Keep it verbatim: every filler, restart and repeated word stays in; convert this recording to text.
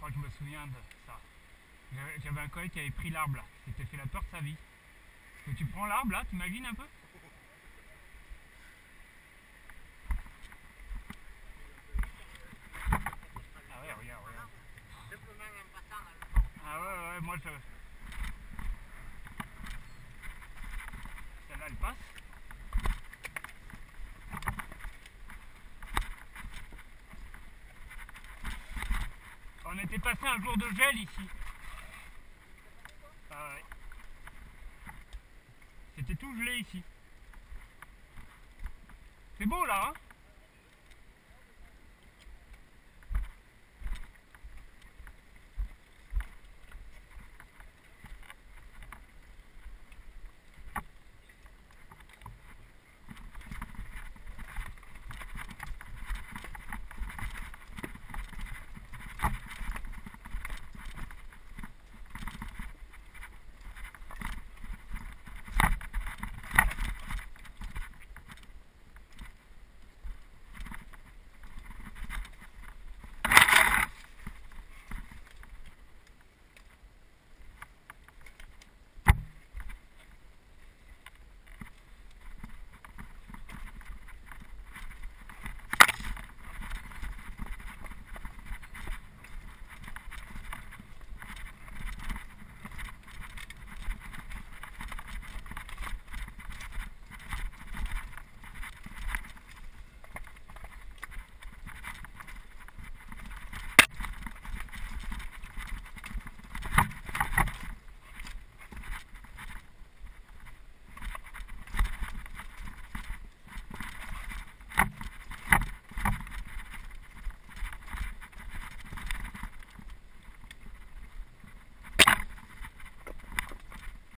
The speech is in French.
crois que je me souviens de ça. J'avais un collègue qui avait pris l'arbre là, qui s'était fait la peur de sa vie. Que tu prends l'arbre là, t'imagines un peu? Ah ouais, regarde, regarde. Ah ouais, ouais, moi je... Celle-là elle passe. On était passé un jour de gel ici. Ah ouais. C'était tout gelé ici. C'est beau là, hein?